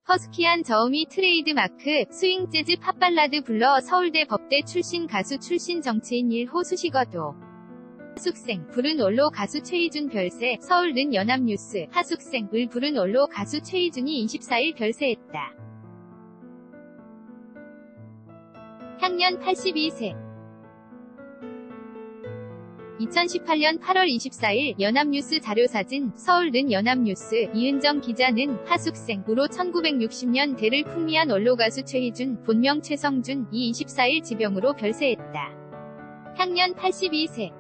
허스키한 저음이 트레이드마크, 스윙 재즈 팝발라드 불러 서울대 법대 출신 가수 출신 정치인 1호 수식어도 하숙생, 부른 원로 가수 최희준 별세, 서울는 연합뉴스, 하숙생을 부른 원로 가수 최희준이 24일 별세했다. 향년 82세. 2018년 8월 24일 연합뉴스 자료사진, 서울는 연합뉴스, 이은정 기자는 하숙생으로 1960년 대를 풍미한 원로 가수 최희준, 본명 최성준이 24일 지병으로 별세했다. 향년 82세.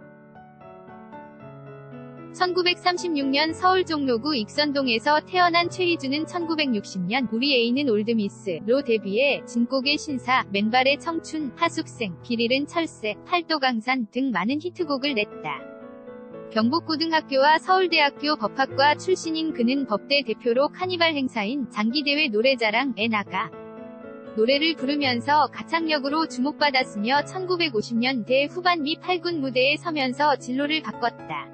1936년 서울 종로구 익선동에서 태어난 최희준은 1960년 우리 애인은 올드미스로 데뷔해 진곡의 신사, 맨발의 청춘, 하숙생, 길잃은 철새, 팔도강산 등 많은 히트곡을 냈다. 경북고등학교와 서울대학교 법학과 출신인 그는 법대 대표로 카니발 행사인 장기대회 노래자랑에 나가 노래를 부르면서 가창력으로 주목받았으며 1950년대 후반 미 8군 무대에 서면서 진로를 바꿨다.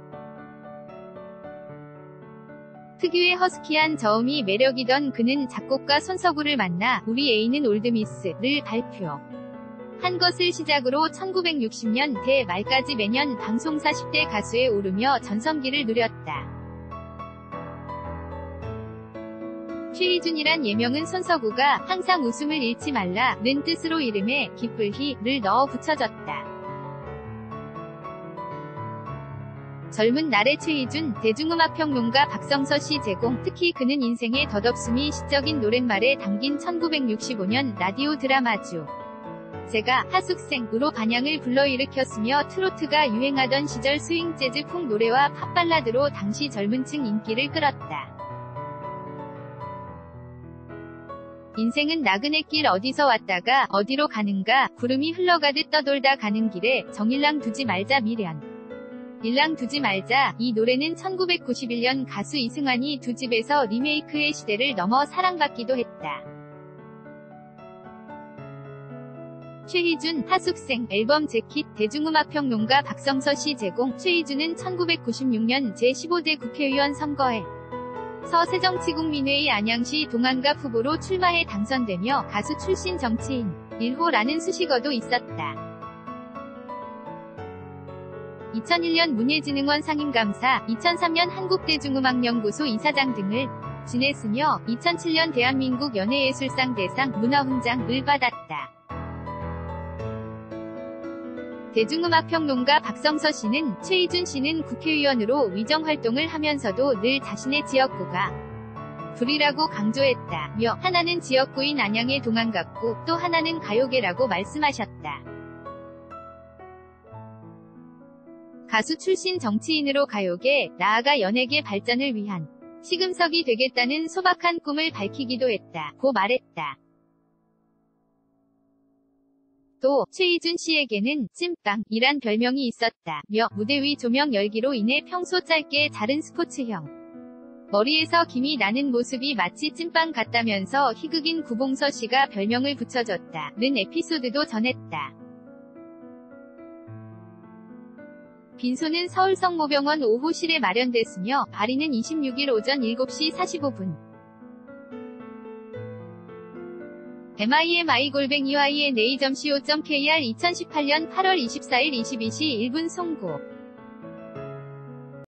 특유의 허스키한 저음이 매력이던 그는 작곡가 손석구를 만나 우리 애인은 올드미스를 발표한 것을 시작으로 1960년 대 말까지 매년 방송사 10대 가수에 오르며 전성기를 누렸다. 최희준이란 예명은 손석구가 항상 웃음을 잃지 말라는 뜻으로 이름에 기쁠희를 넣어 붙여졌다. 젊은 날의 최희준, 대중음악평론가 박성서 씨 제공. 특히 그는 인생의 덧없음이 시적인 노랫말에 담긴 1965년 라디오 드라마주 제가 하숙생으로 반향을 불러일으켰으며 트로트가 유행하던 시절 스윙 재즈 풍 노래와 팝발라드로 당시 젊은층 인기를 끌었다. 인생은 나그네 길 어디서 왔다가 어디로 가는가, 구름이 흘러가듯 떠돌다 가는 길에 정일랑 두지 말자 미련. 일랑 두지 말자. 이 노래는 1991년 가수 이승환이 두 집에서 리메이크의 시대를 넘어 사랑받기도 했다. 최희준, 하숙생, 앨범 재킷. 대중음악평론가 박성서 씨 제공. 최희준은 1996년 제15대 국회의원 선거에 서 새정치국민회의 안양시 동안갑 후보로 출마해 당선되며 가수 출신 정치인 1호라는 수식어도 있었다. 2001년 문예진흥원 상임감사, 2003년 한국대중음악연구소 이사장 등을 지냈으며 2007년 대한민국 연예예술상 대상 문화훈장을 받았다. 대중음악평론가 박성서 씨는 최희준 씨는 국회의원으로 위정활동을 하면서도 늘 자신의 지역구가 불이라고 강조했다며 하나는 지역구인 안양의 동안갑구, 또 하나는 가요계라고 말씀하셨다. 가수 출신 정치인으로 가요계, 나아가 연예계 발전을 위한 시금석이 되겠다는 소박한 꿈을 밝히기도 했다고 말했다. 또 최희준 씨에게는 찐빵이란 별명이 있었다며 무대 위 조명 열기로 인해 평소 짧게 자른 스포츠형 머리에서 김이 나는 모습이 마치 찐빵 같다면서 희극인 구봉서 씨가 별명을 붙여줬다는 에피소드도 전했다. 빈소는 서울 성모병원 5호실에 마련됐으며 발인은 26일 오전 7시 45분. mimi@yna.co.kr 2018년 8월 24일 22시 1분 송고.